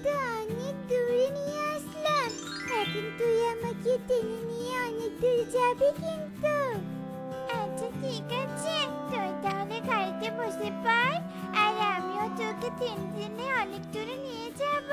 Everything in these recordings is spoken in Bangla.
তো অনেক দূরে নিয়ে আসলাম, এখন তুই আমাকে টেনে নিয়ে অনেক দূরে যাবি কিন্তু। আচ্ছা ঠিক আছে, তুই তাহলে গাড়িতে বসে পড়, আর আমিও তোকে টেনে টেনে অনেক দূরে নিয়ে যাব।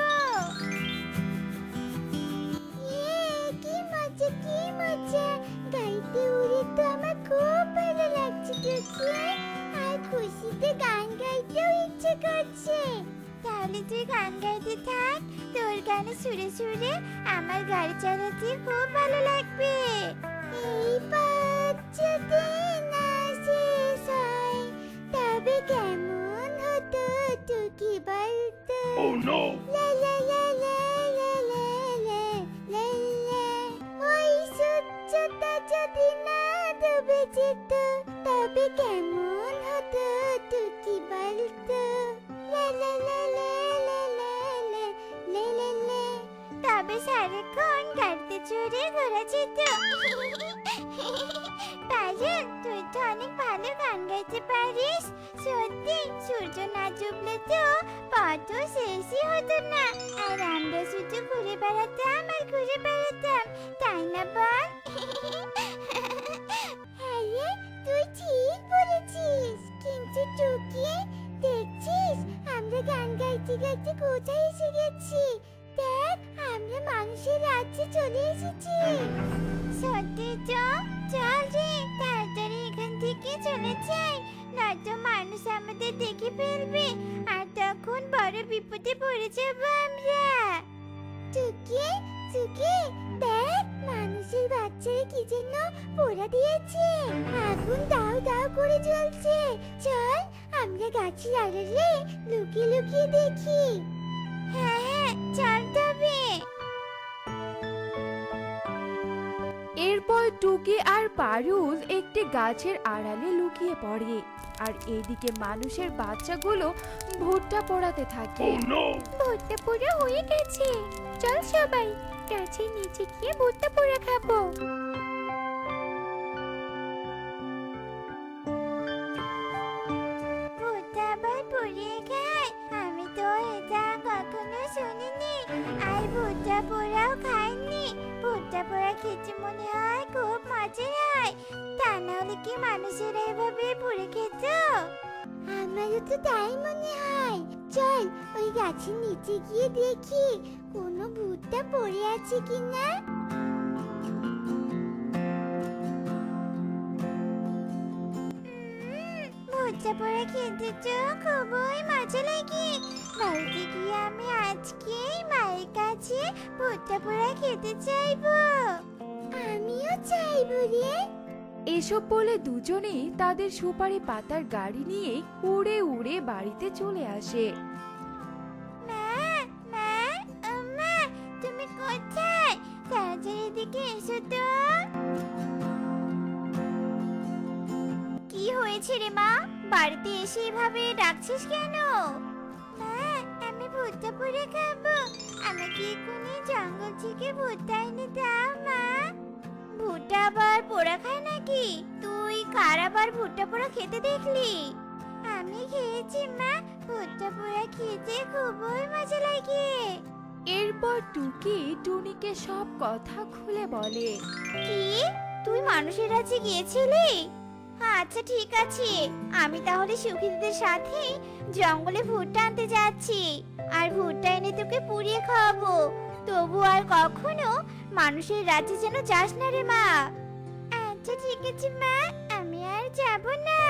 কি মজা কি মজা, গাড়িতে উড়ে তো আমার খুব ভালো লাগছে টুকি, আর খুশিতে গান গাইতেও ইচ্ছে করছে। তাহলে তুই গান গাইতে থাক, তোর গানে সুরে সুরে আমার গাড়ি চালাতে খুব ভালো লাগবে। এই পথ যদি না শেষ হয় তবে কেমন হতো টুকি বলতো। লা লা লা লা লা লা লা লা লা। ওই সূর্যটা যদি না ডুবে যেত তবে কেমন হতো টুকি বলতো। লা লা লা লা লা লা লা লা লা লা। তবে সারাক্ষণ গাড়িতে চড়ে ঘোরা যেত। পারুল, তুই তো অনেক ভালো গান গাইতে পারিস। সত্যি সূর্য না ডুবলে তো পথও শেষই হতো না, আর আমরা শুধু ঘুরে বেড়াতাম আর ঘুরে বেড়াতাম, তাই না বল? হ্যাঁ রে, তুই ঠিক বলেছিস। কিন্তু টুকি, দেখছিস আমরা গান গাইতে গাইতে কোথায় এসে গেছি? দেখ, আমরা মানুষের রাজ্যে চলে এসেছি। সত্যি তো, চল রে তাড়াতাড়ি এখান থেকে চলে যাই, নয়তো মানুষ আমাদের দেখে ফেলবে, আর তখন বড় বিপদে পড়ে যাবো আমরা। টুকি টুকি, দেখ মানুষের বাচ্চারা কি যেন পোড়া দিয়েছে, আগুন দাও দাও করে জ্বলছে। চল আমরা গাছের আড়ালে লুকিয়ে লুকিয়ে দেখি। হ্যাঁ হ্যাঁ, চল তবে। এরপর টুকি আর পারুল একটি গাছের আড়ালে লুকিয়ে পড়ে, আর এদিকে মানুষের বাচ্চাগুলো ভুট্টা পোড়াতে থাকে। ভুট্টা পোড়া হয়ে গেছে, চল সবাই গাছের নিচে গিয়ে ভুট্টা পোড়া খাবো। ভুট্টা আবার পুড়িয়ে খায়, আমি তো এটা কখনো শুনিনি, আর ভুট্টা পোড়াও খাইনি। ভুট্টা পোড়া খেতে মনে হয় খুব মজার হয়, তা নাহলে কি মানুষেরা এভাবে পুড়ে খেত? আমারও তো তাই মনে হয়। চল ওই গাছের নিচে গিয়ে দেখি কোনো ভুট্টা পড়ে আছে কিনা। ভুট্টা পোড়া খেতে তো খুবই মজা লাগে, বাড়িতে গিয়ে আমি আজকেই মায়ের কাছে ভুট্টা পোড়া খেতে চাইবো। আমিও চাইবো রে। এসব বলে দুজনেই তাদের সুপারি পাতার গাড়ি নিয়ে উড়ে উড়ে বাড়িতে চলে আসে। মা মা, ও মা, তুমি কোথায়? তাড়াতাড়ি এদিকে এসো তো। কি হয়েছে রে মা, বাড়িতে এসে এভাবে ডাকছিস কেন? মা, আমি ভুট্টা পোড়া খাবো, আমাকে এক্ষুনি জঙ্গল থেকে ভুট্টা এনে দাও মা। ভুট্টা আবার পোড়া খায় নাকি? তুই কার আবার ভুট্টা পোড়া খেতে দেখলি? আমি খেয়েছি মা, ভুট্টা পোড়া খেতে খুবই মজা লাগে। এরপর টুকি টুনিকে সব কথা খুলে বলে। কি, তুই মানুষের রাজ্যে গিয়েছিলি? আচ্ছা ঠিক আছে, আমি তাহলে সুখীদের সাথে জঙ্গলে ভুট্টা আনতে যাচ্ছি, আর ভুট্টা এনে তোকে পুড়িয়ে খাওয়াবো। তবু আর কখনো মানুষের রাজ্যে যেন যাস না রে মা। আচ্ছা ঠিক আছে মা, আমি আর যাব না।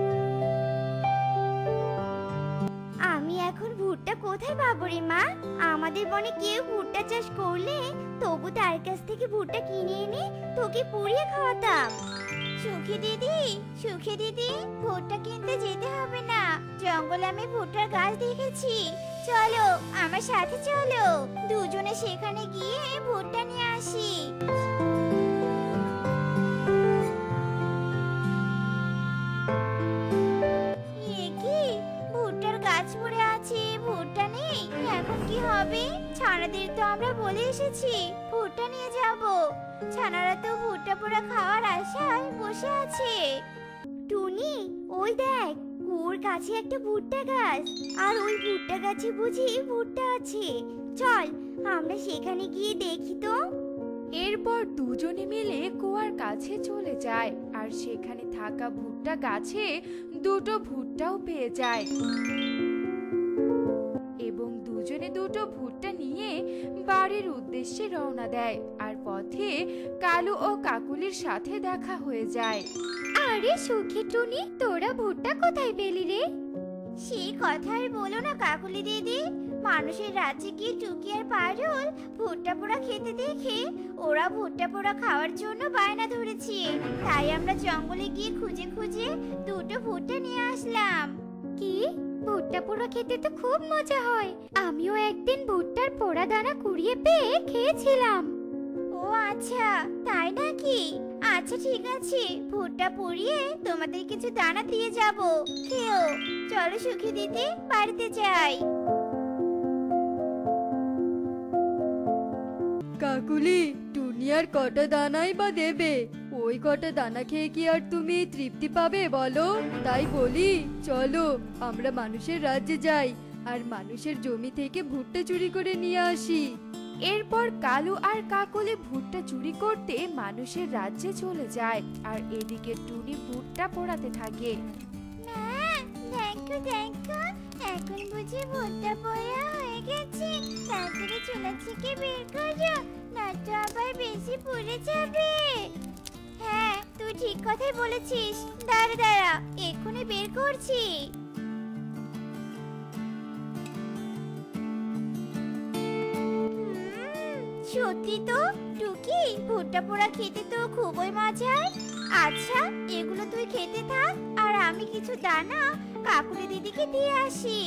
আমি এখন ভুট্টা কোথায় পাবো রে মা? আমাদের বনে কেউ ভুট্টা চাষ করলে তবু তার কাছ থেকে ভুট্টা কিনে এনে তোকে পুড়িয়ে খাওয়াতাম। সুখী দিদি, সুখী দিদি, ভুট্টা কিনতে যেতে হবে না, জঙ্গলে আমি ভুট্টার গাছ দেখেছি। চলো আমার সাথে চলো, দুজনে সেখানে গিয়ে ভুট্টা নিয়ে আসি। কি, ভুট্টার গাছ পড়ে আছে, ভুট্টা নেই, এখন কি হবে? ছানাদের তো আমরা বলে এসেছি ভুট্টা নিয়ে যাব, ছানারা তো ভুট্টা পোড়া খাওয়ার আশায় বসে আছে। টুনি, ওই দেখ, ওর কাছে একটা ভুট্টা গাছ, আর ওই ভুট্টা গাছে বুঝি ভুট্টা আছে। চল আমরা সেখানে গিয়ে দেখি তো। এরপর দুজনে মিলে কুয়ার কাছে চলে যায় আর সেখানে থাকা ভুট্টা গাছে দুটো ভুট্টাও পেয়ে যায় এবং দুজনে দুটো ভুট্টা নিয়ে বাড়ির উদ্দেশ্যে রওনা দেয়। আর পথে কালু ও কাকুলির সাথে দেখা হয়ে যায়। আরে সুখী টুনি, তোরা ভুট্টা কোথায় পেলি রে? সে কথা আর বলো না কাকুলি দিদি, মানুষের রাজ্যে গিয়ে টুকি আর পারুল ভুট্টা পোড়া খেতে দেখে ওরা ভুট্টা পোড়া খাওয়ার জন্য বায়না ধরেছে, তাই আমরা জঙ্গলে গিয়ে খুঁজে খুঁজে দুটো ভুট্টা নিয়ে আসলাম। কি? ভুট্টা পোড়া খেতে তো খুব মজা হয়, আমিও একদিন ভুট্টার পোড়া দানা কুড়িয়ে পেয়ে খেয়েছিলাম। ও আচ্ছা, তাই নাকি? আচ্ছা ঠিক আছে, ভুট্টা পুড়িয়ে তোমাদের কিছু দানা দিয়ে যাব, খেও। চলো সুখী দিদি, বাড়িতে যাই। কাকুলি, টুনি আর কটা দানাই বা দেবে? ওই কটা দানা খেয়ে কি আর তুমি তৃপ্তি পাবে বলো? তাই বলি, চলো আমরা মানুষের রাজ্যে যাই আর মানুষের জমি থেকে ভুট্টা চুরি করে নিয়ে আসি। এরপর কালু আর কাকলি ভুট্টা চুরি করতে মানুষের রাজ্যে চলে যায় আর এদিকে টুনি ভুট্টা পোড়াতে থাকে। মা, দেখো দেখো, এখন বুঝি ভুট্টা পোড়া হয়ে গেছে। তাড়াতাড়ি চুলা থেকে বের করো, নয়তো আবার বেশি পুড়ে যাবে। হ্যাঁ, তুই ঠিক কথাই বলেছিস। দাঁড়া দাঁড়া, এক্ষুনি বের করছি। সত্যি তো টুকি, ভুট্টা পোড়া খেতে তো খুবই মজার। আচ্ছা, এগুলো তুই খেতে থাক আর আমি কিছু দানা কাকুলি দিদিকে দিয়ে আসি।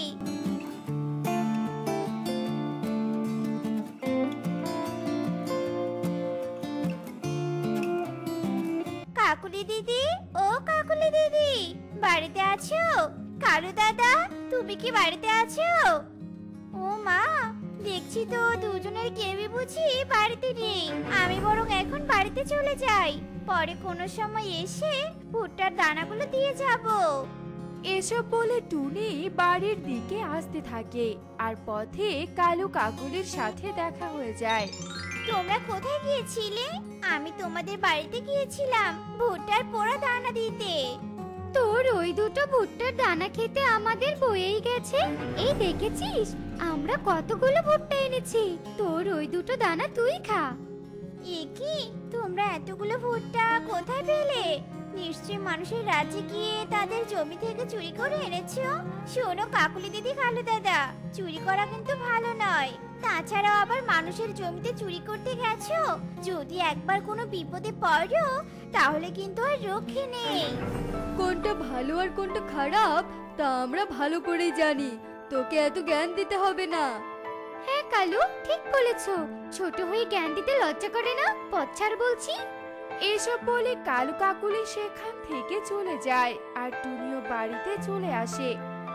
কাকুলি দিদি, ও কাকুলি দিদি, বাড়িতে আছো? কালু দাদা, তুমি কি বাড়িতে আছো? ও মা, দেখছি তো দুজনের কেউই বুঝি বাড়িতে নেই। আমি বরং এখন বাড়িতে চলে যাই, পরে কোনো সময় এসে ভুট্টার দানাগুলো দিয়ে যাব। এসব বলে টুনি বাড়ির দিকে আসতে থাকে আর পথে কালু কাকুলির সাথে দেখা হয়ে যায়। তোমরা কোথায় গিয়েছিলে? আমি তোমাদের বাড়িতে গিয়েছিলাম ভুট্টার পোড়া দানা দিতে। তোর ওই দুটো ভুট্টার দানা খেতে আমাদের বয়েই গেছে। এই দেখেছিস, আমরা কতগুলো ভুট্টা এনেছি, তোর ওই দুটো দানা তুই খা। এ কি, তোমরা এতগুলো ভুট্টা কোথায় পেলে? নিশ্চয়ই মানুষের রাজ্যে গিয়ে তাদের জমি থেকে চুরি করে এনেছো। শোনো কাকুলি দিদি, কালু দাদা, চুরি করা কিন্তু ভালো নয়। তাছাড়াও আবার মানুষের জমিতে চুরি করতে গেছো, যদি একবার কোনো বিপদে পড়ো তাহলে কিন্তু আর রক্ষে নেই। কোনটা ভালো আর কোনটা খারাপ তা আমরা ভালো করেই জানি, তোকে এত জ্ঞান দিতে হবে না। হ্যাঁ কালু, ঠিক বলেছো। ছোট হয়ে জ্ঞান দিতে লজ্জা করে না? পচ্ছার বলছি। এসব বলে কালু কাকুলি সেখান থেকে চলে যায় আর টুনিও বাড়িতে চলে আসে।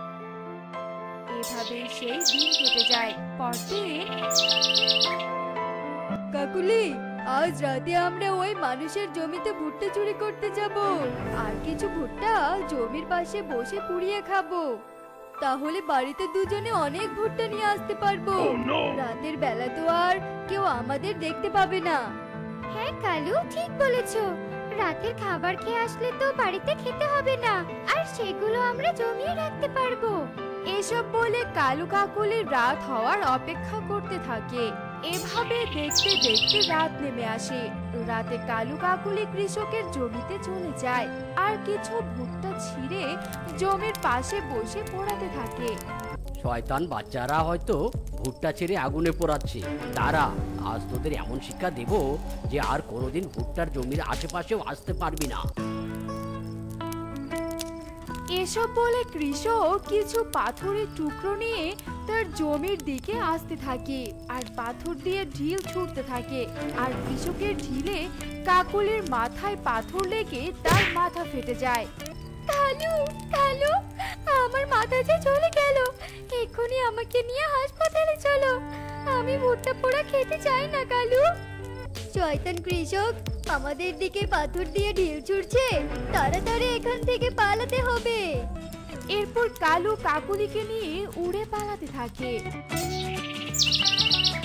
এভাবে সেই দিন কেটে যায়। পরদিন কাকুলি, আজ রাতে আমরা ওই মানুষের জমিতে ভুট্টা চুরি করতে যাব আর কিছু ভুট্টা জমির পাশে বসে পুড়িয়ে খাবো। তাহলে বাড়িতে দুজনে অনেক ভুট্টা নিয়ে আসতে পারবো। রাতের বেলা তো আর কেউ আমাদের দেখতে পাবে না। হ্যাঁ কালু, ঠিক বলেছো। রাতের খাবার খেয়ে আসলে তো বাড়িতে খেতে হবে না, আর সেগুলো আমরা জমিয়ে রাখতে পারবো। এসব বলে কালু কাকুলি রাত হওয়ার অপেক্ষা করতে থাকে। এভাবে দেখতে দেখতে রাত নেমে আসে। রাতে কালু কাকুলি কৃষকের জমিতে চলে যায় আর কিছু ভুট্টা ছিঁড়ে জমির পাশে বসে পোড়াতে থাকে। শয়তান বাচ্চারা হয়তো ভুট্টা ছেড়ে আগুনে পোড়াচ্ছে। তারা আজ তোদের এমন শিক্ষা দেব যে আর কোনোদিন ভুট্টার জমির আশেপাশেও আসতে পারবি না। এসব বলে কৃষক কিছু পাথরের টুকরো নিয়ে তার জমির দিকে আসতে থাকে আর পাথর দিয়ে ঢিল ছুটতে থাকে। আর কৃষকের ঢিলে কাকুলির মাথায় পাথর লেগে তার মাথা ফেটে যায়। কালু, কালু, আমার মাথা যে চলে গেল। এক্ষুনি আমাকে নিয়ে হাসপাতালে চলো। আমি ভুট্টা পোড়া খেতে চাই না কালু। শয়তান কৃষক আমাদের দিকে পাথর দিয়ে ঢিল ছুড়ছে, তাড়াতাড়ি এখান থেকে পালাতে হবে। এরপর কালু কাকুলিকে নিয়ে উড়ে পালাতে থাকে।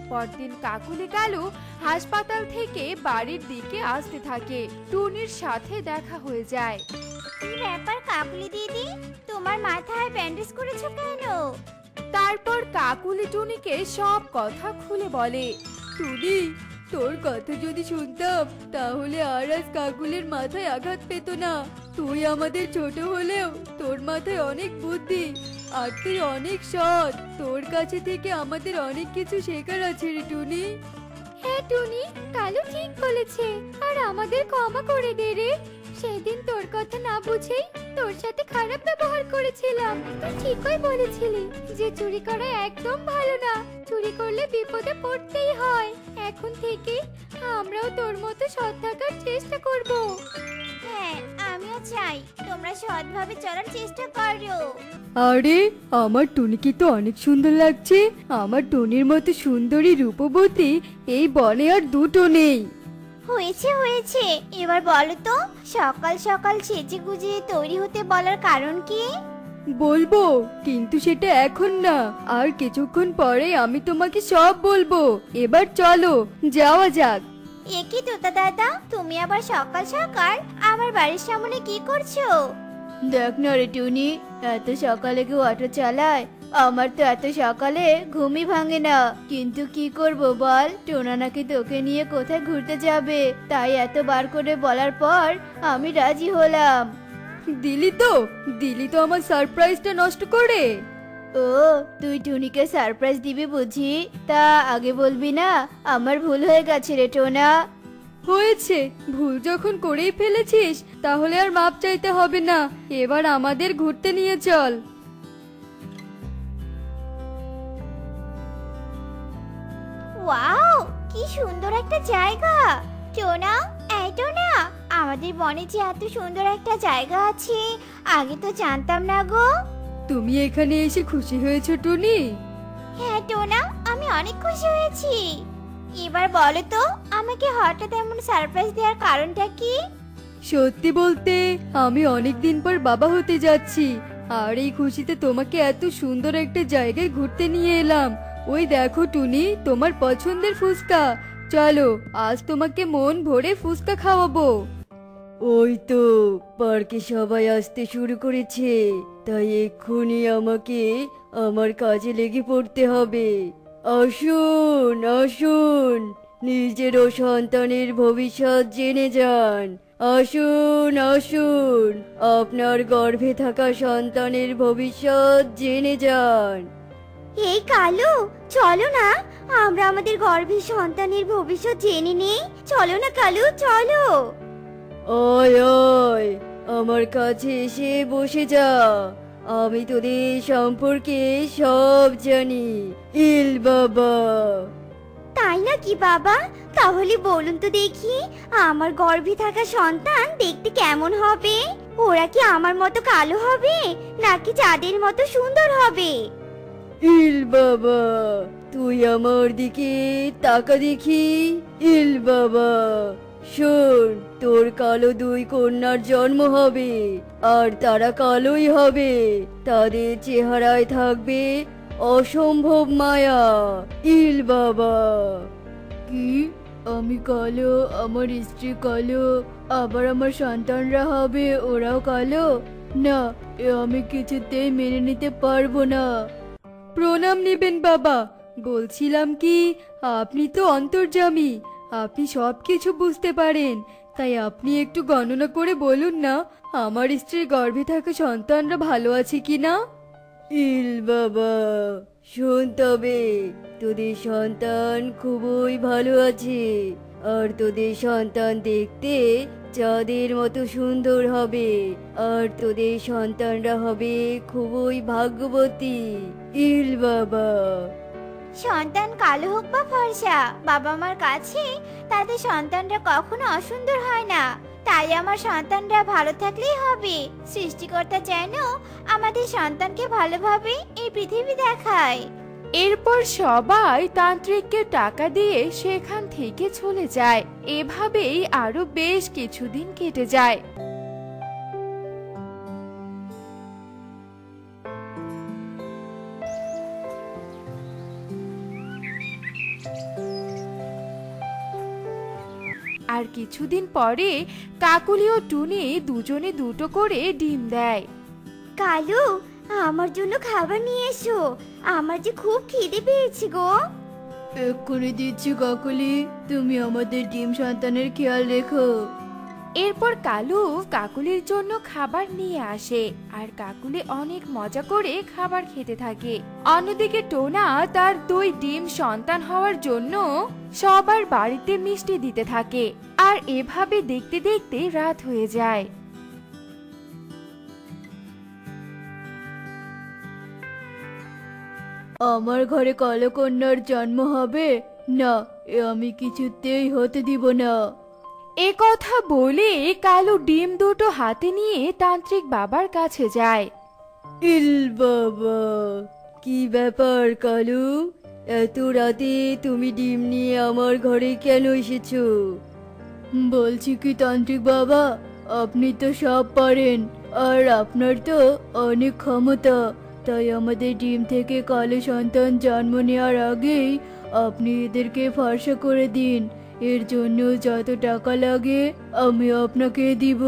পরদিন কাকুলি কালু হাসপাতাল থেকে বাড়ির দিকে আসতে থাকে। টুনির সাথে দেখা হয়ে যায়। কি ব্যাপার কাকুলি দিদি, তোমার মাথায় ব্যান্ডেজ করেছো কেন? তারপর কাকুলি টুনিকে সব কথা খুলে বলে। টুনি, তোর কথা যদি শুনতাম তাহলে আর আজ কাকুলের মাথায় আঘাত পেত না। তুই আমাদের ছোট হলেও তোর মাথায় অনেক বুদ্ধি, আর তুই অনেক সৎ। তোর কাছে থেকে আমাদের অনেক কিছু শেখার আছে রে টুনি। হ্যাঁ টুনি, কালু ঠিক বলেছে, আর আমাদের ক্ষমা করে দে রে। সেদিন তোর কথা না বুঝেই তোর সাথে খারাপ ব্যবহার করেছিলাম। তুই ঠিকই বলেছিলি যে চুরি করা একদম ভালো না, চুরি করলে বিপদে পড়তেই হয়। এখন থেকে আমরাও তোর মতো সৎ থাকার চেষ্টা করব। হ্যাঁ, আমিও চাই তোমরা সৎভাবে চলার চেষ্টা করো। আরে আমার টুনিকে তো অনেক সুন্দর লাগছে। আমার টুনির মতো সুন্দরী রূপবতী এই বনে আর দুটো নেই। হয়েছে হয়েছে, এবার বলো তো, সকাল সকাল সেজে গুজে তৈরি হতে বলার কারণ কি? বলবো, কিন্তু সেটা এখন না, আর কিছুক্ষণ পরে আমি তোমাকে সব বলবো। এবার চলো যাওয়া যাক। এ কি তোতা দাদা, তুমি আবার সকাল সকাল আমার বাড়ির সামনে কি করছো? দেখ না রে টুনি, এত সকালে কেউ অটো চালায়? আমার তো এত সকালে ঘুমই ভাঙে না। কিন্তু কি করব বল, টোনা নাকি তোকে নিয়ে কোথায় ঘুরতে যাবে, তাই এতবার করে বলার পর আমি রাজি হলাম। দিলি তো আমার সারপ্রাইজটা নষ্ট করে। ও, তুই টুনিকে সারপ্রাইজ দিবি বুঝি? তা আগে বলবি না? আমার ভুল হয়ে গেছে রে টোনা। হয়েছে, ভুল যখন করেই ফেলেছিস তাহলে আর মাপ চাইতে হবে না। এবার আমাদের ঘুরতে নিয়ে চল। ওয়াও, কি সুন্দর একটা জায়গা। টোনা, এই টোনা, আমাদের বনে যে এত সুন্দর একটা জায়গা আছে, আগে তো জানতাম না গো। তুমি এখানে এসে খুশি হয়েছো টুনি? হ্যাঁ টোনা, আমি অনেক খুশি হয়েছি। এবার বলো তো, আমাকে হঠাৎ এমন সারপ্রাইজ দেওয়ার কারণটা কি? সত্যি বলতে আমি অনেক দিন পর বাবা হতে যাচ্ছি, আর এই খুশিতে তোমাকে এত সুন্দর একটা জায়গায় ঘুরতে নিয়ে এলাম। ওই দেখো টুনি, তোমার পছন্দের ফুচকা। চলো, আজ তোমাকে মন ভরে ফুচকা খাওয়াবো। ওই তো পার্কে সবাই আসতে শুরু করেছে, তাই এক্ষুনি আমাকে আমার কাজে লেগে পড়তে হবে। আসুন আসুন, নিজেরও সন্তানের ভবিষ্যৎ জেনে যান। আসুন আসুন, আপনার গর্ভে থাকা সন্তানের ভবিষ্যৎ জেনে যান। এই কালু, চলো না, আমরা আমাদের গর্ভের সন্তানের ভবিষ্যৎ জেনে নেই। চলো না কালু, চলো। ওই ওই, আমার কাছে এসে বসে যা। আমি তোদের সম্পর্কে সব জানি। ইল বাবা। তাই নাকি বাবা? তাহলে বলুন তো দেখি, আমার গর্ভে থাকা সন্তান দেখতে কেমন হবে? ওরা কি আমার মতো কালো হবে, নাকি চাঁদের মতো সুন্দর হবে? ইল বাবা, তুই আমার দিকে তাকা দেখি। ইল বাবা, শোন, তোর কালো দুই কন্যার জন্ম হবে, আর তারা কালোই হবে। তাদের চেহারায় থাকবে অসম্ভব মায়া। ইল বাবা। কি? আমি কালো, আমার স্ত্রী কালো, আবার আমার সন্তানরা হবে ওরাও কালো? না, এ আমি কিছুতেই মেনে নিতে পারবো না। প্রণাম নেবেন বাবা। বলছিলাম কি, আপনি তো অন্তর্যামী, আপনি সবকিছু বুঝতে পারেন, তাই আপনি একটু গণনা করে বলুন না আমার স্ত্রীর গর্ভে থাকা সন্তানরা ভালো আছে কিনা। ইল বাবা, শোন তবে, তোদের সন্তান খুবই ভালো আছে, আর তোদের সন্তান দেখতে চাঁদের মতো সুন্দর হবে, আর তোদের সন্তানরা হবে খুবই ভাগ্যবতী। ইল বাবা। সন্তান কালো হোক বা ফর্সা, বাবা মার কাছে তাদের সন্তানরা কখনো অসুন্দর হয় না। তাই আমার সন্তানরা ভালো থাকলেই হবে। সৃষ্টিকর্তা যেন আমাদের সন্তানকে ভালোভাবে এই পৃথিবী দেখায়। এরপর সবাই তান্ত্রিককে টাকা দিয়ে সেখান থেকে চলে যায়। এভাবেই আরো বেশ কিছুদিন কেটে যায়। কিছুদিন পরে কাকুলি ও টুনি দুজনে দুটো করে ডিম দেয়। কালু, আমার জন্য খাবার নিয়ে এসো, আমার যে খুব খিদে পেয়েছে গো। এক্ষুনি দিচ্ছি কাকুলি, তুমি আমাদের ডিম সন্তানের খেয়াল রেখো। এরপর কালু কাকুলির জন্য খাবার নিয়ে আসে আর কাকুলি অনেক মজা করে খাবার খেতে থাকে। অন্যদিকে টোনা তার 2 ডিম সন্তান হওয়ার জন্য সবার বাড়িতে মিষ্টি দিতে থাকে। আর এভাবে দেখতে দেখতে রাত হয়ে যায়। আমার ঘরে কালো কন্যার জন্ম হবে না, এ আমি কিছুতেই হতে দিব না। এ কথা বলে কালু ডিম দুটো হাতে নিয়ে তান্ত্রিক বাবার কাছে যায়। ইল বাবা, কি ব্যাপার কালু? এত রাতে তুমি ডিম নিয়ে আমার ঘরে কেন এসেছো? বলছি কি তান্ত্রিক বাবা, আপনি তো সব পারেন আর আপনার তো অনেক ক্ষমতা, তাই আমাদের ডিম থেকে কালো সন্তান জন্ম নেওয়ার আগেই আপনি এদেরকে ফর্সা করে দিন। এর জন্য যত টাকা লাগে আমি আপনাকে দিব।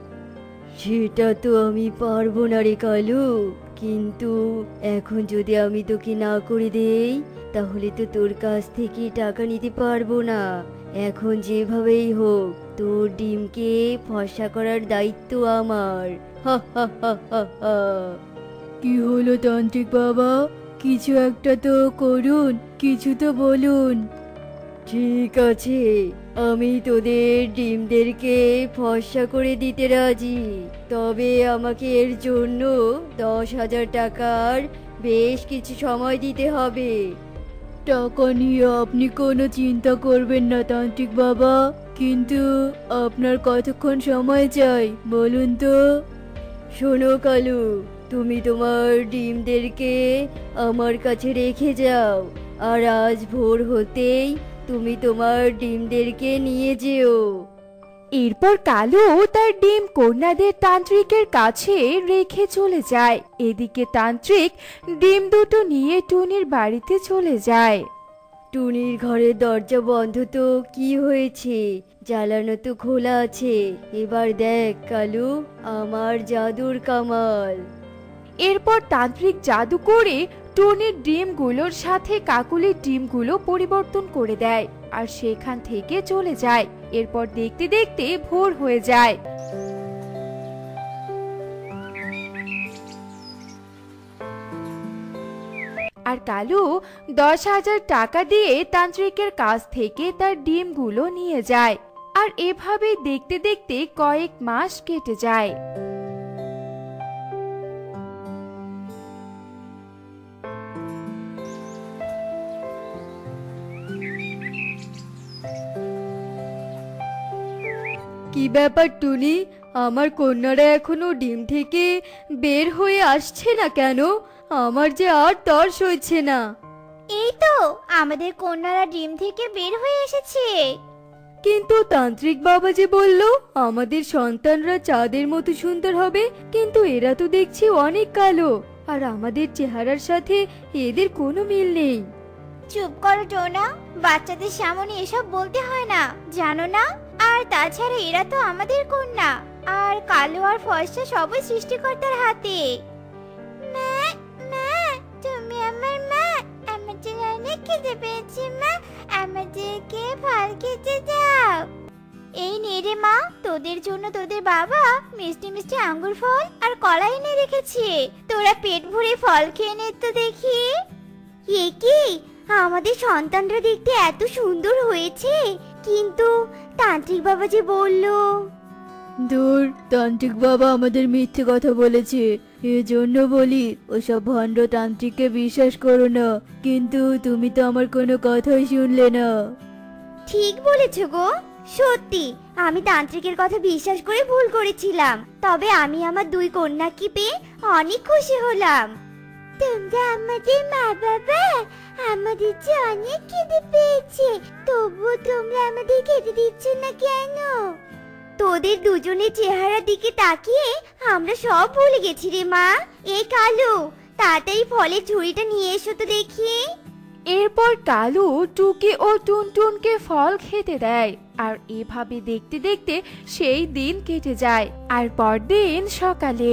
সেটা তো আমি পারবো না রে কালু, কিন্তু এখন যদি আমি তোকে না করে দেই তাহলে তো তোর কাছ থেকে টাকা নিতে পারবো না। এখন যেভাবেই হোক তোর ডিমকে ফর্সা করার দায়িত্ব আমার। হা হা হা হা হা। কি হলো তান্ত্রিক বাবা, কিছু একটা তো করুন, কিছু তো বলুন। ঠিক আছে, আমি তোদের ডিমদেরকে ফর্সা করে দিতে রাজি, তবে আমাকে এর জন্য 10,000 টাকার বেশ কিছু সময় দিতে হবে। টাকা নিয়ে আপনি কোনো চিন্তা করবেন না তান্ত্রিক বাবা, কিন্তু আপনার কতক্ষণ সময় চাই বলুন তো? শোনো কালু, তুমি তোমার ডিমদেরকে আমার কাছে রেখে যাও, আর আজ ভোর হতেই তুমি তোমার ডিমদেরকে নিয়ে যেও। এরপর কালু তার ডিম কন্যাদের তান্ত্রিকের কাছে রেখে চলে যায়। এদিকে তান্ত্রিক ডিম দুটো নিয়ে টুনির বাড়িতে চলে যায়। টুনির ঘরের দরজা বন্ধ তো কি হয়েছে, জ্বালানো তো খোলা আছে। এবার দেখ কালু, আমার জাদুর কামাল। এরপর তান্ত্রিক জাদু করে টুনির ডিমগুলোর সাথে কাকুলির ডিমগুলো পরিবর্তন করে দেয় আর সেখান থেকে চলে যায়। এরপর দেখতে দেখতে ভোর হয়ে যায়। আর কালু 10,000 টাকা দিয়ে তান্ত্রিকের কাছ থেকে তার ডিমগুলো নিয়ে যায়। আর এভাবে দেখতে দেখতে কয়েক মাস কেটে যায়। কি ব্যাপার টুনি, আমার কন্যারা এখনো ডিম থেকে বের হয়ে আসছে না কেন? আমার যে আর তর সইছে না। এই তো আমাদের কন্যারা ডিম থেকে বের হয়ে এসেছে। কিন্তু তান্ত্রিক বাবা যে বলল আমাদের সন্তানরা চাঁদের মতো সুন্দর হবে, কিন্তু এরা তো দেখছি অনেক কালো, আর আমাদের চেহারার সাথে এদের কোনো মিল নেই। চুপ করো টোনা, বাচ্চাদের সামনে এসব বলতে হয় না, জানো না? আর তাছাড়া এরা তো আমাদের কন্যা, আর কালো আর ফর্সা সবই সৃষ্টিকর্তার হাতে। মা, মা, তুমি আমার মা, আমাদের অনেক খিদে পেয়েছে মা, আমাদেরকে ফল খেতে দাও। এই নে রে মা, তোদের জন্য তোদের বাবা মিষ্টি মিষ্টি আঙ্গুর ফল আর কলা এনে রেখেছে, তোরা পেট ভরে ফল খেয়ে নে তো দেখি। এ কি, আমাদের সন্তানরা দেখতে এত সুন্দর হয়েছে, কিন্তু তান্ত্রিক বাবা যে বলল। দূর, তান্ত্রিক বাবা আমাদের মিথ্যে কথা বলেছে, এজন্য বলি ওসব ভণ্ড তান্ত্রিককে বিশ্বাস করো না। কিন্তু তুমি তো আমার কোনো কথাই শুনলে না। ঠিক বলেছো গো, সত্যি আমি তান্ত্রিকের কথা বিশ্বাস করে ভুল করেছিলাম, তবে আমি আমার 2 কন্যাকে পেয়ে অনেক খুশি হলাম। তোমরা আমাদের মা বাবা, আমাদের যে অনেক খিদে পেয়েছে, তবুও তোমরা আমাদের খেতে দিচ্ছ না কেন? তোদের দুজনের চেহারার দিকে তাকিয়ে আমরা সব ভুলে গেছি রে মা। এই কালু, তাড়াতাড়ি ফলের ঝুড়িটা নিয়ে এসো তো দেখি। এরপর কালু টুকি ও টুনটুনকে ফল খেতে দেয়। আর এভাবে দেখতে দেখতে সেই দিন কেটে যায়। আর পরদিন সকালে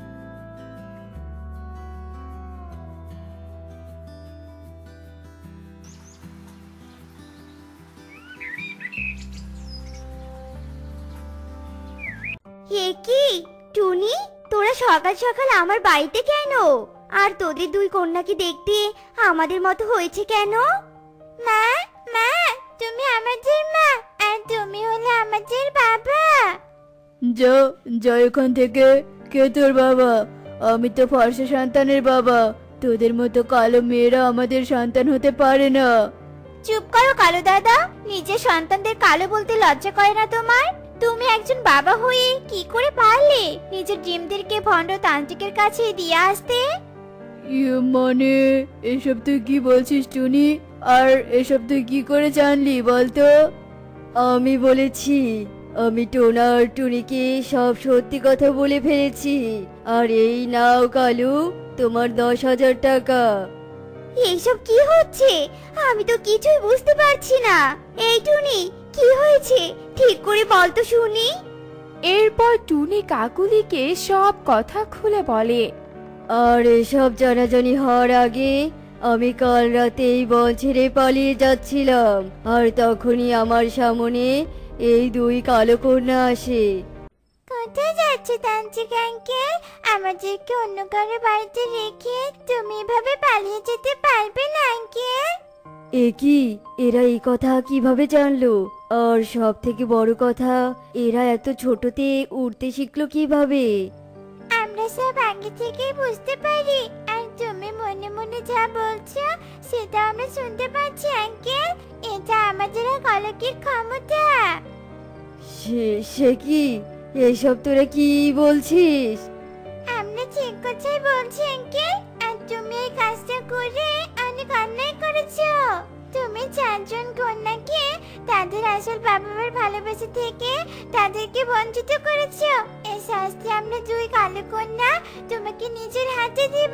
হে কি টুনি, তোরা সকাল সকাল আমার বাড়িতে কেন? আর তোদের দুই কন্যাকে দেখতে আমাদের মতো হয়েছে কেন? মা, মা, তুমি আমাদের মা আর তুমি হলে আমাদের বাবা। যা যা এখান থেকে। কে তোর বাবা? আমি তো ফর্সা সন্তানের বাবা। তোদের মতো কালো মেয়েরা আমাদের সন্তান হতে পারে না। চুপ করো কালো দাদা, নিজের সন্তানদের কালো বলতে লজ্জা করে না তোমার? তুমি একজন বাবা হয়ে কি করে পারলে নিজের ডিমদেরকে ভণ্ড তান্ত্রিকের কাছে দিয়ে আসতে? মানে এসব তুই কি বলছিস টুনি? আর এসব তুই কি করে জানলি বলতো? আমি বলেছি, আমি টোনা আর টুনিকে সব সত্যি কথা বলে ফেলেছি। আর এই নাও কালু, তোমার 10,000 টাকা। এইসব কি হচ্ছে? আমি তো কিছুই বুঝতে পারছি না। এই টুনি, কি হয়েছে ঠিক করে বল তো শুনি। এরপর টুনি কাকুলিকে সব কথা খুলে বলে। আর এসব জানাজানি হওয়ার আগে আমি কাল রাতে এই বন ছেড়ে পালিয়ে যাচ্ছিলাম। আর তখনই আমার সামনে এই দুই কালো কন্যা আসে। কোথায় যাচ্ছে তান্ত্রিক আঙ্কেল? আমাদেরকে অন্য কারো বাড়িতে রেখে তুমি এভাবে পালিয়ে যেতে পারবে না আঙ্কেল? এ কি, এরা এই কথা কিভাবে জানলো? আর সব থেকে বড় কথা, এরা এত ছোটতে উড়তে শিখলো কিভাবে? আমরা সব আগে থেকেই বুঝতে পারি। আর তুমি মনে মনে যা বলছো সেটা আমরা শুনতে পাচ্ছি আঙ্কেল। এটা আমাদের কলকের ক্ষমতা। সে কি? এসব তোরা কি বলছিস? আমরা ঠিক কথাই বলছি আঙ্কেল। আর তুমি এই কাজটা করে অনেক অন্যায় করেছো। তুমি 4 জন কন্যাকে তাদের আসল বাবা মার ভালোবাসা থেকে তাদেরকে বঞ্চিত করেছো। এই শাস্তি আমরা দুই কালো কন্যা তোমাকে নিজের হাতে দিব।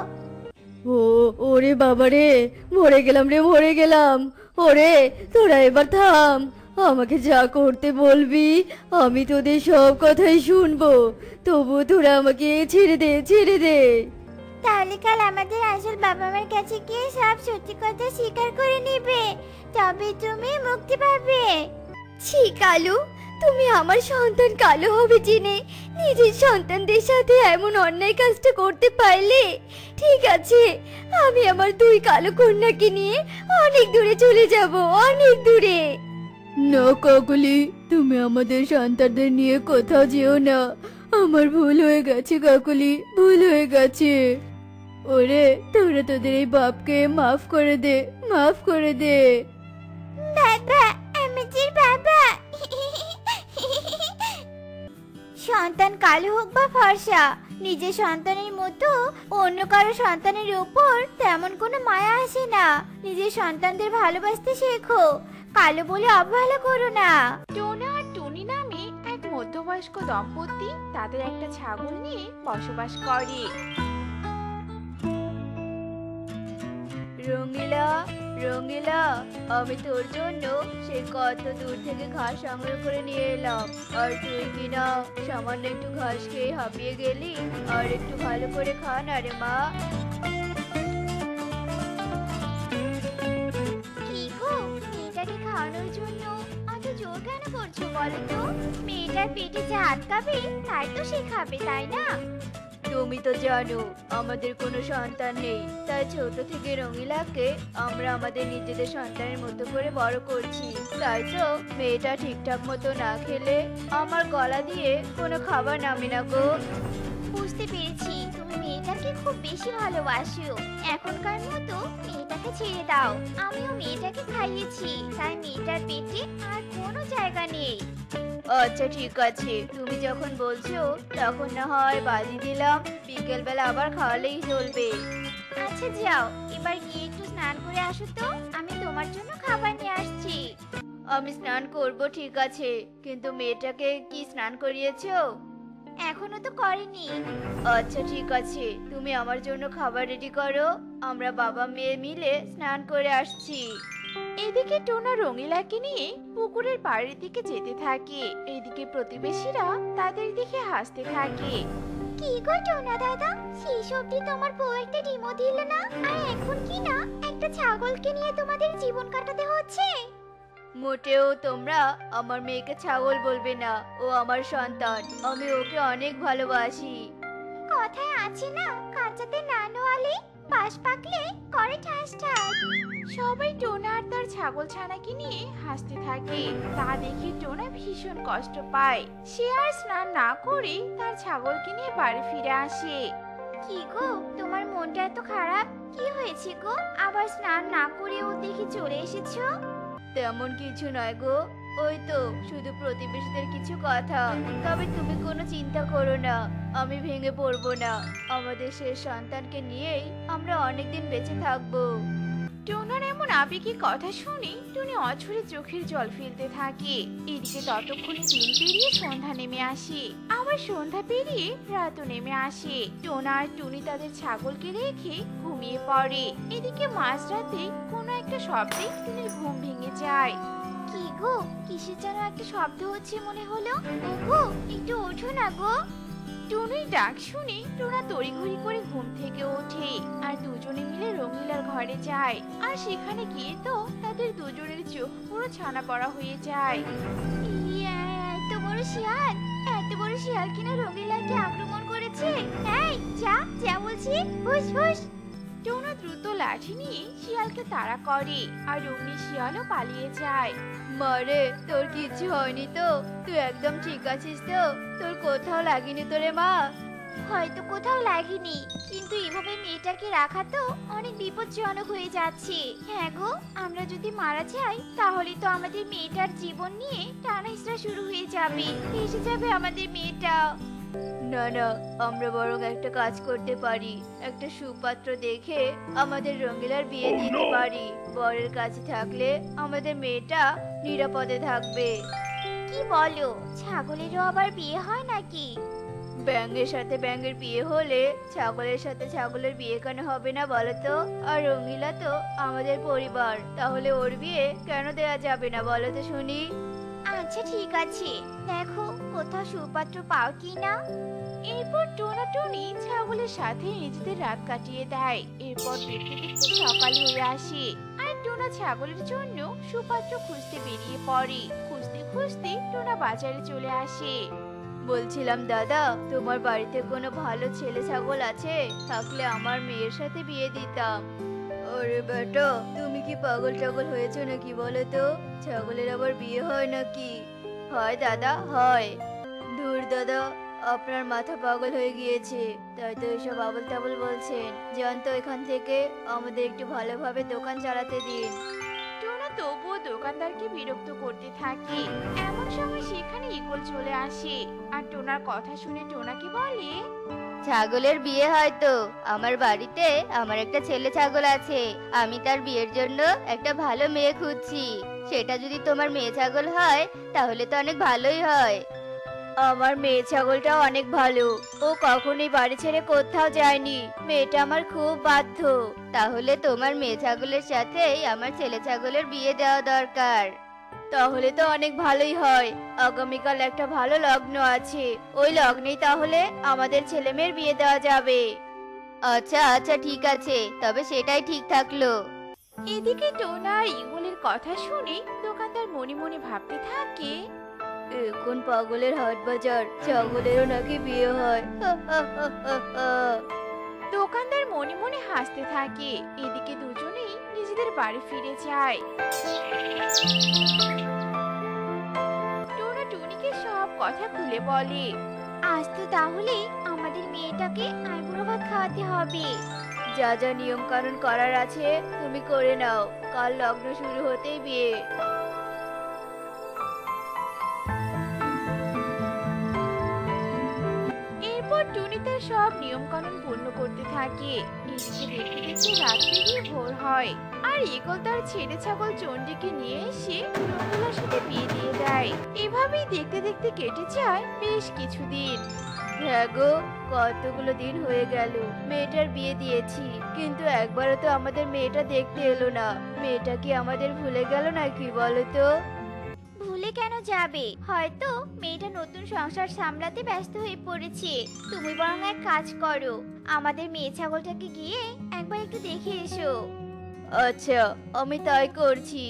ওরে বাবারে, মরে গেলাম রে, মরে গেলাম। ওরে তোরা এবার থাম, আমাকে যা করতে বলবি আমি তোদের সব কথাই শুনবো। তবু তোরা আমাকে ছেড়ে দে, ছেড়ে দে। তাহলে কাল আমাদের আসল বাবা মার কাছে গিয়ে সব সত্যি কথা স্বীকার করে নিবে, তবে তুমি মুক্তি পাবে। ছি কালু, তুমি আমার সন্তান কালো হবে জেনে নিজের সন্তানদের সাথে এমন অন্যায় কাজটা করতে পারলে? ঠিক আছে, আমি আমার দুই কালো কন্যাকে নিয়ে অনেক দূরে চলে যাব, অনেক দূরে। না কাকুলি, তুমি আমাদের সন্তানদের নিয়ে কোথাও যেও না। আমার ভুল হয়ে গেছে কাকুলি, ভুল হয়ে গেছে। ওরে তোরা তোদের এই বাপকে মাফ করে দে, মাফ করে দে। বাবা, আমাদের বাবা। সন্তান কালো হোক বা ফর্সা, নিজের সন্তানের মতো অন্য কারো সন্তানের উপর তেমন কোনো মায়া আসে না। নিজের সন্তানদের ভালোবাসতে শেখো, কালো বলে অবহেলা করো না। টোনা আর টুনি নামে এক মধ্যবয়স্ক দম্পতি তাদের একটা ছাগল নিয়ে বসবাস করে। রঙিলা, রঙিলা, আমি তোর জন্য সে কত দূর থেকে ঘাস সংগ্রহ করে নিয়ে এলাম। আর তুই কিনা সামান্য একটু ঘাস খেয়ে হাঁপিয়ে গেলি। আর একটু ভালো করে খা না রে মা। কি গো, মেয়েটাকে খাওয়ানোর জন্য অত জোর কেন করছো বলো তো? মেয়েটার পেটে যা আটকাবে তাই তো সে খাবে, তাই না? তুমি তো জানো আমাদের কোনো সন্তান নেই, তাই ছোট থেকে রঙিলাকে আমরা আমাদের নিজেদের সন্তানের মতো করে বড় করছি। তাই তো মেয়েটা ঠিকঠাক মতো না খেলে আমার গলা দিয়ে কোনো খাবার নামে না গো। বুঝতে পেরেছি, তুমি মেয়েটাকে খুব বেশি ভালোবাসো। এখনকার মতো মেয়েটাকে ছেড়ে দাও। আমিও মেয়েটাকে খাইয়েছি, তাই মেয়েটার পেটে আর কোনো জায়গা নেই। আচ্ছা ঠিক আছে, তুমি যখন বলছো তখন না হয় বাদি দিলাম, বিকেল বেলা আবার খাওয়ালেই চলবে। আচ্ছা যাও, এবার গিয়ে একটু স্নান করে আসো তো, আমি তোমার জন্য খাবার নিয়ে আসছি। আমি স্নান করব ঠিক আছে, কিন্তু মেয়েটাকে কি স্নান করিয়েছো? এখনো তো করেনি। আচ্ছা ঠিক আছে, তুমি আমার জন্য খাবার রেডি করো, আমরা বাবা মেয়ে মিলে স্নান করে আসছি। এদিকে টোনা রঙিলাকে নিয়ে পুকুরের পাড়ের দিকে যেতে থাকে। এদিকে প্রতিবেশীরা তাদের দিকে হাসতে থাকে। কি গো টোনা দাদা, সেই সবটি তোমার বউ একটা ডিমও দিল না, আর এখন কি না একটা ছাগলকে নিয়ে তোমাদের জীবন কাটাতে হচ্ছে। মোটেও তোমরা আমার মেয়েকে ছাগল বলবে না, ও আমার সন্তান, আমি ওকে অনেক ভালোবাসি। কথায় আছে না, কাঁচাতে না নোয়ালে বাঁশ পাকলে করে ঠাস ঠাস। সবাই টোনা আর তার ছাগল ছানাকে নিয়ে হাসতে থাকে। তা দেখে টোনা ভীষণ কষ্ট পায়। সে আর স্নান না করে তার ছাগলকে নিয়ে বাড়ি ফিরে আসে। কি গো, তোমার মনটা এত খারাপ, কি হয়েছে গো? আবার স্নান না করেও দেখি চলে এসেছো। তেমন কিছু নয় গো, ওই তো শুধু প্রতিবেশীদের কিছু কথা। তবে তুমি কোনো চিন্তা করো না, আমি ভেঙে পড়বো না। আমাদের শেষ সন্তানকে নিয়েই আমরা অনেকদিন বেঁচে থাকবো। টোনার এমন আবেগী কথা শুনে টুনি অঝরে চোখের জল ফেলতে থাকে। এদিকে ততক্ষণে দিন পেরিয়ে সন্ধ্যা নেমে আসে। আবার সন্ধ্যা পেরিয়ে রাতও নেমে আসে। টোনা আর টুনি তাদের ছাগলকে রেখে ঘুমিয়ে পড়ে। এদিকে মাঝরাতে কোনো একটা শব্দে টুনির ঘুম ভেঙে যায়। কি গো, কিসের যেন একটা শব্দ হচ্ছে মনে হলো। ওগো, একটু ওঠো না গো। টুনির ডাক শুনে টোনা তড়িঘড়ি করে ঘুম থেকে ওঠে আর দুজনে মিলে রঙিলার ঘরে যায়। আর সেখানে গিয়ে তো তাদের দুজনের চোখ পুরো ছানা পড়া হয়ে যায়। ইয়া, এত বড় শিয়াল, এত বড় শিয়াল কিনা রঙিলাকে আক্রমণ করেছে। এই যা যা বলছি, হুশ হুশ। টোনা দ্রুত লাঠি নিয়ে শিয়ালকে তাড়া করে আর রঙিন শিয়ালও পালিয়ে যায়। মারে, তোর কিছু হয়নি তো? তুই একদম ঠিক আছিস তো? তোর কোথাও লাগেনি তো রে মা? হয়তো কোথাও লাগেনি, কিন্তু এভাবে মেয়েটাকে রাখা তো অনেক বিপজ্জনক হয়ে যাচ্ছে। হ্যাঁ গো, আমরা যদি মারা যাই তাহলে তো আমাদের মেয়েটার জীবন নিয়ে টানাহেঁচড়া শুরু হয়ে যাবে, এসে যাবে আমাদের মেয়েটা। না না, আমরা বরং একটা কাজ করতে পারি। একটা সুপাত্র দেখে আমাদের রঙিলার বিয়ে দিতে পারি। বরের কাছে থাকলে আমাদের মেয়েটা নিরাপদে থাকবে। কি বলো, ছাগলেরও আবার বিয়ে হয় নাকি? ব্যাঙের সাথে ব্যাঙের বিয়ে হলে ছাগলের সাথে ছাগলের বিয়ে কেন হবে না বলো তো? আর রঙিলা তো আমাদের পরিবার, তাহলে ওর বিয়ে কেন দেয়া যাবে না বলো তো শুনি? আচ্ছা ঠিক আছে, দেখো কোথাও সুপাত্র পাও কি না। এরপর টোনা টুনি ছাগলের সাথে নিজেদের রাত কাটিয়ে দেয়। এরপর দেখতে দেখতে সকাল হয়ে আসে আর টোনা ছাগলের জন্য সুপাত্র খুঁজতে বেরিয়ে পড়ে। খুঁজতে খুঁজতে টোনা বাজারে চলে আসে। বলছিলাম দাদা, তোমার বাড়িতে কোনো ভালো ছেলে ছাগল আছে? থাকলে আমার মেয়ের সাথে বিয়ে দিতাম। আরে বেটা, তুমি কি পাগল টাগল হয়েছো নাকি বলো তো? ছাগলের আবার বিয়ে হয় নাকি? হয় দাদা, হয়। ধুর দাদা, আপনার মাথা পাগল হয়ে গিয়েছে, তাই তো এসব আবল তাবল বলছেন। যান তো এখান থেকে, আমাদের একটু ভালোভাবে দোকান চালাতে দিন। টোনা তবুও দোকানদারকে বিরক্ত করতে থাকে। এমন সময় সেখানে ইগল চলে আসে আর টোনার কথা শুনে টোনাকে বলে, ছাগলের বিয়ে হয় তো? আমার বাড়িতে আমার একটা ছেলে ছাগল আছে, আমি তার বিয়ের জন্য একটা ভালো মেয়ে খুঁজছি। সেটা যদি তোমার মেয়ে ছাগল হয় তাহলে তো অনেক ভালোই হয়। আমার মেয়ে ছাগলটা অনেক ভালো, ও কখনোই বাড়ি ছেড়ে কোথাও যায়নি। মেয়েটা আমার খুব বাধ্য। তাহলে তোমার মেয়ে ছাগলের সাথেই আমার ছেলে ছাগলের বিয়ে দেওয়া দরকার। তাহলে তো অনেক ভালোই হয়। আগামীকাল একটা ভালো লগ্ন আছে, ওই লগ্নেই তাহলে আমাদের ছেলে মেয়ের বিয়ে দেওয়া যাবে। আচ্ছা আচ্ছা ঠিক আছে, তবে সেটাই ঠিক থাকলো। এদিকে টোনা আর ইগলের কথা শুনে দোকানদার মনে মনে ভাবতে থাকে, এখন পাগলের হাট বাজার, ছাগলেরও নাকি বিয়ে হয়। দোকানদার মনে মনে হাসতে থাকে। এদিকে দুজনেই নিজেদের বাড়ি ফিরে যায়। টোনা টুনিকে সব কথা খুলে বলে। আজ তো তাহলে আমাদের মেয়েটাকে আইবুড়ো ভাত খাওয়াতে হবে। যা যা নিয়ম কানুন করার আছে তুমি করে নাও, কাল লগ্ন শুরু হতেই বিয়ে। এরপর টুনি তার সব নিয়ম কানুন পূর্ণ করতে থাকে। এদিকে দেখতে দেখতে রাত পেরিয়ে ভোর হয় আর ইগল তার ছেলে ছাগল চণ্ডীকে নিয়ে এসে রঙিলার সাথে বিয়ে দিয়ে দেয়। এভাবেই দেখতে দেখতে কেটে যায় বেশ কিছুদিন। হ্যাঁ গো, কতগুলো দিন হয়ে গেল মেয়েটার বিয়ে দিয়েছি, কিন্তু একবারও তো আমাদের মেয়েটা দেখতে এলো না। মেয়েটা কি আমাদের ভুলে গেল নাকি বলো তো? ভুলে কেন যাবে? হয়তো মেয়েটা নতুন সংসার সামলাতে ব্যস্ত হয়ে পড়েছে। তুমি বরং এক কাজ করো, আমাদের মেয়ে ছাগলটাকে গিয়ে একবার একটু দেখে এসো। আচ্ছা, আমি তাই করছি।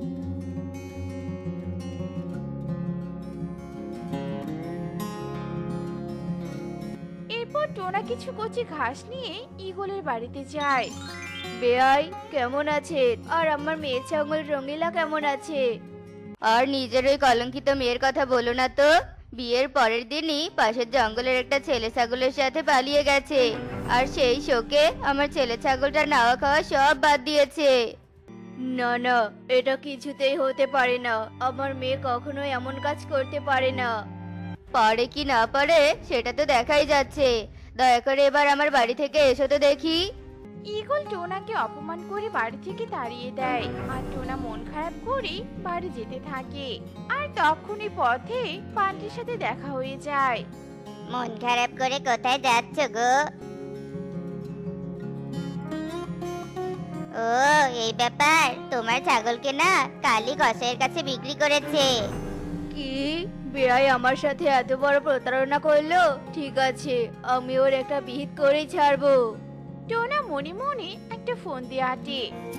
এরপর টোনা কিছু কচি ঘাস নিয়ে ঈগলের বাড়িতে যায়। বেয়াই কেমন আছেন? আর আমার মেয়ে ছাগল রঙিলা কেমন আছে? আর নিজের ওই কলঙ্কিত মেয়ের কথা বলো না তো। বিয়ের পরের দিনই পাশের জঙ্গলের একটা ছেলে ছাগলের সাথে পালিয়ে গেছে, আর সেই শোকে আমার ছেলে ছাগলটা নাওয়া খাওয়া সব বাদ দিয়েছে। না না, এটা কিছুতেই হতে পারে না। আমার মেয়ে কখনো এমন কাজ করতে পারে না। পারে কি না পারে সেটা তো দেখাই যাচ্ছে। দয়া করে এবার আমার বাড়ি থেকে এসো তো দেখি। ঈগল টোনাকে অপমান করে বাড়ি থেকে তাড়িয়ে দেয়, আর টোনা মন খারাপ করে বাড়ি যেতে থাকে। আর তখনই পথে বানটির সাথে দেখা হয়ে যায়। মন খারাপ করে কোথায় যাচ্ছ গো? ও, এই ব্যাপার। তোমার ছাগলকে না কালী কসাইয়ের কাছে বিক্রি করেছে। কি? বেয়াই আমার সাথে এত বড় প্রতারণা করলো? ঠিক আছে, আমি ওর একটা বিহিত করেই ছাড়বো। টোনা মনে মনে একটা ফোন দিয়ে আটে।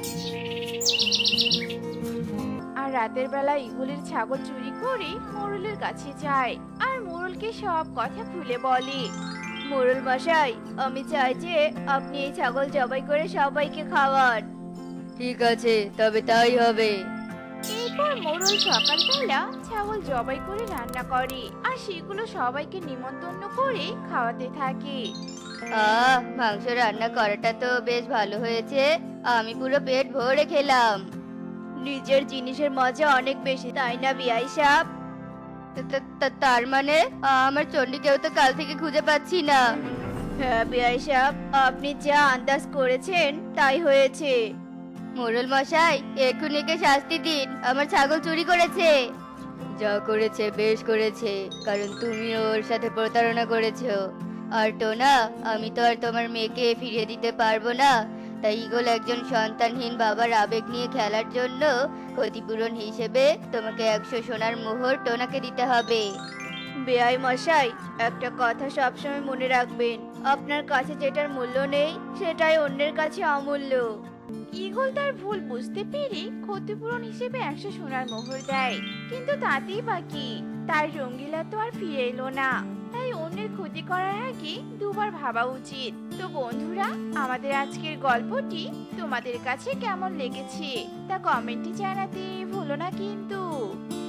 আর রাতের বেলা ঈগলের ছাগল চুরি করে মোড়লের কাছে যায়, আর মোড়লকে সব কথা খুলে বলে। মোড়ল মশাই, আমি চাই যে আপনি এই ছাগল জবাই করে সবাইকে খাওয়ান। ঠিক আছে, তবে তাই হবে। এরপর মোড়ল সকালবেলা ছাগল জবাই করে রান্না করে, আর সেগুলো সবাইকে নিমন্ত্রণ করে খাওয়াতে থাকে। মাংস রান্না করাটা তো বেশ ভালো হয়েছে। আমি পুরো পেট ভরে খেলাম। নিজের জিনিসের মজা অনেক বেশি, তাই না বিয়াই সাহেব? তার মানে আমার চণ্ডীকেও তো কাল থেকে খুঁজে পাচ্ছি না। হ্যাঁ বিয়াই সাহেব, আপনি যা আন্দাজ করেছেন তাই হয়েছে। মোড়ল মশাই, এক্ষুনি একে শাস্তি দিন, আমার ছাগল চুরি করেছে। যা করেছে বেশ করেছে, কারণ তুমি ওর সাথে প্রতারণা করেছো। আর টোনা, আমি তো আর তোমার মেয়েকে ফিরিয়ে দিতে পারবো না, তাই ঈগল একজন সন্তানহীন বাবার আবেগ নিয়ে খেলার জন্য ক্ষতিপূরণ হিসেবে তোমাকে 100 সোনার মোহর টোনাকে দিতে হবে। বেয়াই মশাই, একটা কথা সবসময় মনে রাখবেন, আপনার কাছে যেটার মূল্য নেই সেটাই অন্যের কাছে অমূল্য। ঈগল তার ভুল বুঝতে পেরে ক্ষতিপূরণ হিসেবে 100 সোনার মোহর দেয়, কিন্তু তাতেই বাকি তার রঙ্গিলা তো আর ফিরে এলো না। তাই অন্যের ক্ষতি করার আগে দুবার ভাবা উচিত। তো বন্ধুরা, আমাদের আজকের গল্পটি তোমাদের কাছে কেমন লেগেছে তা কমেন্টে জানাতে ভুলো না কিন্তু।